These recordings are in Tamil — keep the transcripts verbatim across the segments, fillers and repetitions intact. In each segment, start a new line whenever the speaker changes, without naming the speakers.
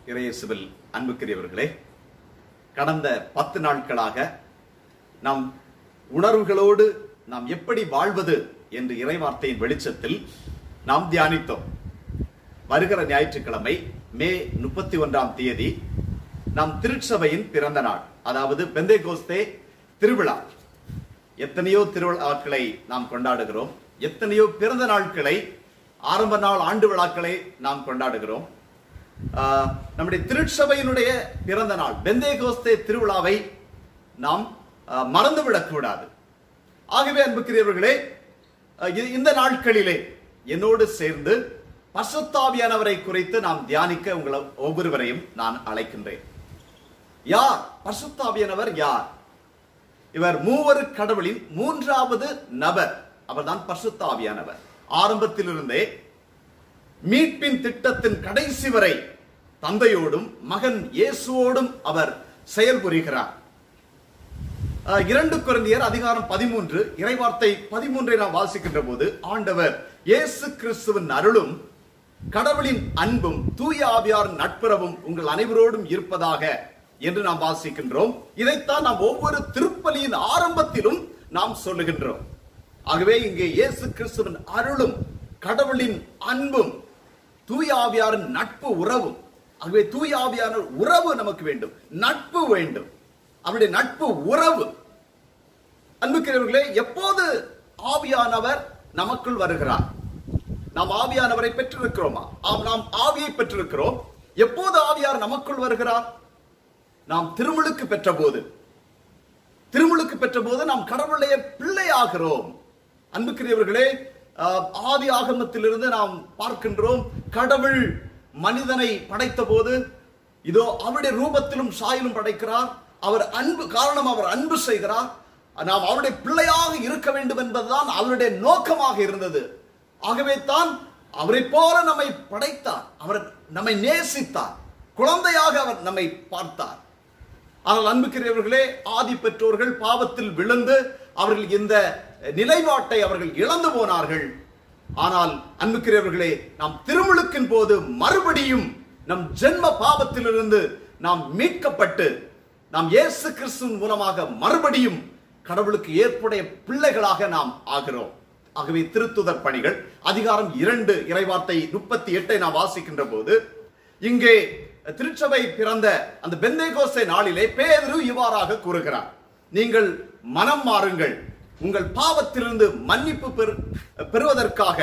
இறையேசுவில் அன்புக்குரியவர்களே, கடந்த பத்து நாட்களாக நாம் உணர்வுகளோடு நாம் எப்படி வாழ்வது என்று இறைவார்த்தையின் வெளிச்சத்தில் நாம் தியானித்தோம். வருகிற ஞாயிற்றுக்கிழமை மே முப்பத்தி ஒன்றாம் தேதி நாம் திருச்சபையின் பிறந்த நாள், அதாவது பெந்தேகோஸ்தே திருவிழா. எத்தனையோ திருவிழாக்களை நாம் கொண்டாடுகிறோம், எத்தனையோ பிறந்த நாட்களை, ஆரம்ப நாள் ஆண்டு விழாக்களை நாம் கொண்டாடுகிறோம். நம்முடைய திருச்சபையினுடைய பிறந்த நாள் பெந்தேகோஸ்தே திருவிழாவை நாம் மறந்துவிடக் கூடாது. ஆகவே அன்புக்குரியவர்களே, இந்த நாட்களிலே என்னோடு சேர்ந்து பரிசுத்த ஆவியானவரை குறித்து நாம் தியானிக்க உங்களை ஒவ்வொருவரையும் நான் அழைக்கின்றேன். யார் பரிசுத்த ஆவியானவர்? யார் இவர்? மூவரு கடவுளின் மூன்றாவது நபர், அவர்தான் பரிசுத்த ஆவியானவர். ஆரம்பத்திலிருந்தே மீட்பின் திட்டத்தின் கடைசி வரை தந்தையோடும் மகன் இயேசுவோடும் அவர் செயல்புரிகிறார். இரண்டு கொரிந்தியர் அதிகாரம் பதிமூன்று இறைவார்த்தை பதிமூன்றை நாம் வாசிக்கின்ற போது, ஆண்டவர் இயேசு கிறிஸ்துவின் அருளும் கடவுளின் அன்பும் தூய ஆவியாரின் நட்புறவும் உங்கள் அனைவரோடும் இருப்பதாக என்று நாம் வாசிக்கின்றோம். இதைத்தான் நாம் ஒவ்வொரு திருப்பலியின் ஆரம்பத்திலும் நாம் சொல்லுகின்றோம். ஆகவே இங்கே இயேசு கிறிஸ்துவின் அருளும் கடவுளின் அன்பும் தூய ஆவியாரின் நட்பு உறவும். ஆகவே தூய ஆவியான உறவு நமக்கு வேண்டும், நட்பு வேண்டும், அவருடைய நட்பு உறவு. அன்புக்குரியவர்களே, எப்போது ஆவியானவர் நமக்குள் வருகிறார்? நாம் ஆவியானவரை பெற்றிருக்கிறோமா? நாம் ஆவியை பெற்றிருக்கிறோம். எப்போது ஆவியார் நமக்குள் வருகிறார்? நாம் திருமுழுக்கு பெற்ற போது. திருமுழுக்கு பெற்ற போது நாம் கடவுளுடைய பிள்ளையாகிறோம். அன்புக்குரியவர்களே, ஆதி ஆகமத்திலிருந்து நாம் பார்க்கின்றோம், கடவுள் மனிதனை படைத்த போது இதோ அவருடைய ரூபத்திலும் சாயலும் படைக்கிறார். அவர் அன்பு காரணம், அவர் அன்பு செய்கிறார். நாம் அவருடைய பிள்ளையாக இருக்க வேண்டும் என்பதுதான் அவருடைய நோக்கமாக இருந்தது. ஆகவே தான் அவரை போல நம்மை படைத்தார், அவர் நம்மை நேசித்தார், குழந்தையாக அவர் நம்மை பார்த்தார். ஆனால் அன்புக்குரியவர்களே, ஆதி பெற்றோர்கள் பாவத்தில் விழுந்து அவர்கள் இந்த நிலைப்பாட்டை அவர்கள் இழந்து போனார்கள். ஆனால் அன்புக்குரியவர்களே, நாம் திருமுழுக்கின் போது மறுபடியும் நம் ஜென்ம பாவத்திலிருந்து நாம் மீட்கப்பட்டு நாம் இயேசு கிறிஸ்துவின் மூலமாக மறுபடியும் கடவுளுக்கு ஏற்புடைய பிள்ளைகளாக நாம் ஆகிறோம். ஆகவே திருத்துதர் பணிகள் அதிகாரம் இரண்டு இறைவார்த்தை முப்பத்தி எட்டை நாம் வாசிக்கின்ற போது, இங்கே திருச்சபை பிறந்த அந்த பெந்தேகோஸ்தே நாளிலே பேதுரு இவ்வாறாக கூறுகிறார், நீங்கள் மனம் மாறுங்கள், உங்கள் பாவத்திலிருந்து மன்னிப்பு பெறுவதற்காக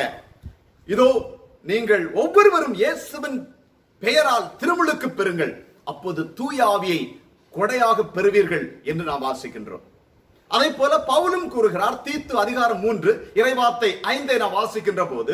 இதோ நீங்கள் ஒவ்வொருவரும் இயேசுவின் பெயரால் திருமுழுக்கு பெறுங்கள், அப்போது தூய ஆவியை கொடையாக பெறுவீர்கள் என்று நாம் வாசிக்கின்றோம். அதே போல பவுலும் கூறுகிறார், தீத்து அதிகாரம் மூன்று இறைவார்த்தை ஐந்தை நாம் வாசிக்கின்ற போது,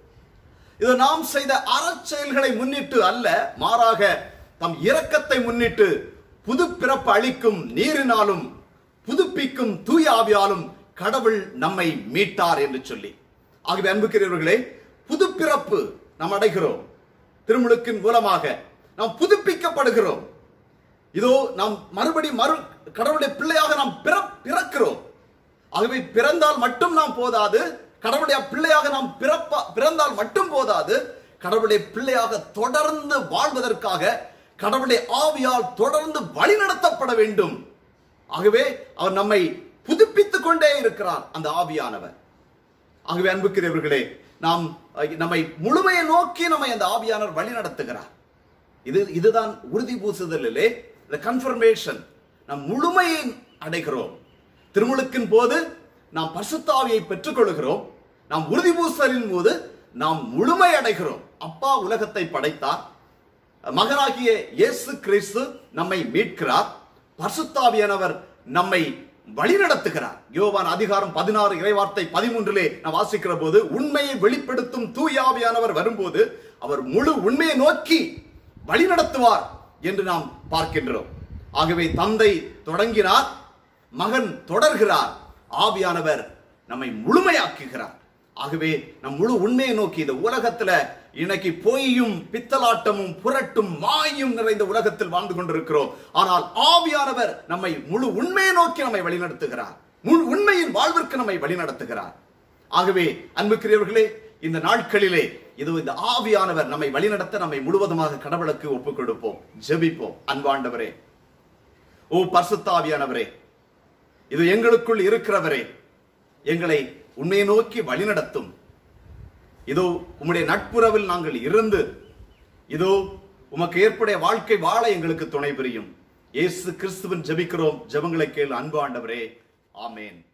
இது நாம் செய்த அறச்செயல்களை முன்னிட்டு அல்ல, மாறாக தம் இரக்கத்தை முன்னிட்டு புது பிறப்பு அளிக்கும் நீரினாலும் புதுப்பிக்கும் தூய ஆவியாலும் கடவுள் நம்மை மீட்டார் என்று சொல்லி. ஆகவே அன்புக்குரியவர்களே, புது பிறப்பு நாம் அடைகிறோம். திருமுழுக்கின் மூலமாக நாம் புதுப்பிக்கப்படுகிறோம். இதோ நாம் மறுபடி மறு கடவுளுடைய பிள்ளையாக நாம் பிறக்கிறோம். ஆகவே பிறந்தால் மட்டும் நாம் போதாது, கடவுளுடைய பிள்ளையாக நாம் பிறப்பா பிறந்தால் மட்டும் போதாது, கடவுளுடைய பிள்ளையாக தொடர்ந்து வாழ்வதற்காக கடவுளுடைய ஆவியால் தொடர்ந்து வழிநடத்தப்பட வேண்டும். ஆகவே அவர் நம்மை புதுப்பித்துக் கொண்டே இருக்கிறார், அந்த ஆவியானவர். ஆகவே அன்புக்குரியவர்களே, நாம் நம்மை முழுமையை நோக்கி நம்மை அந்த ஆவியானவர் வழி நடத்துகிறார். இது இதுதான் உறுதி பூசுதலிலே கன்ஃபர்மேஷன். நாம் முழுமையை அடைகிறோம். திருமுழுக்கின் போது நாம் பரிசுத்த ஆவியை பெற்றுக் கொள்கிறோம். நாம் உறுதி பூசலின் போது நாம் முழுமை அடைகிறோம். அப்பா உலகத்தை படைத்தார், மகனாகிய இயேசு கிறிஸ்து நம்மை மீட்கிறார், பரிசுத்த ஆவியானவர் நம்மை வழி நடத்துகிறார். யோவான் அதிகாரம் பதினாறு இறைவார்த்தை பதிமூன்றிலே நாம் வாசிக்கிற போது, உண்மையை வெளிப்படுத்தும் தூய ஆவியானவர் வரும்போது அவர் முழு உண்மையை நோக்கி வழி நடத்துவார் என்று நாம் பார்க்கின்றோம். ஆகவே தந்தை தொடங்கினார், மகன் தொடர்கிறார், ஆவியானவர் நம்மை முழுமையாக்குகிறார். ஆகவே நம் முழு உண்மையை நோக்கி, இந்த உலகத்துல இன்னைக்கு பொய்யும் பித்தலாட்டமும் புரட்டும் மாயும் நிறைந்த உலகத்தில் வாழ்ந்து கொண்டிருக்கிறோம். ஆனால் ஆவியானவர் நம்மை முழு உண்மையை நோக்கி நம்மை வழிநடத்துகிறார், முழு உண்மையின் வாழ்விற்கு நம்மை வழிநடத்துகிறார். ஆகவே அன்புக்குரியவர்களே, இந்த நாட்களிலே இது இந்த ஆவியானவர் நம்மை வழிநடத்த நம்மை முழுவதுமாக கடவுளுக்கு ஒப்புக் கொடுப்போம், ஜெபிப்போம். அன்பாண்டவரே, ஓ பரிசுத்த ஆவியானவரே, இது எங்களுக்குள் இருக்கிறவரே, எங்களை உண்மையை நோக்கி வழிநடத்தும். இதோ உம்முடைய நட்புறவில் நாங்கள் இருந்து இதோ உமக்கு ஏற்புடைய வாழ்க்கை வாழ எங்களுக்கு துணை புரியும். இயேசு கிறிஸ்துவின் ஜெபிக்கிறோம். ஜெபங்களை கேள் அன்பு ஆண்டவரே. ஆமேன்.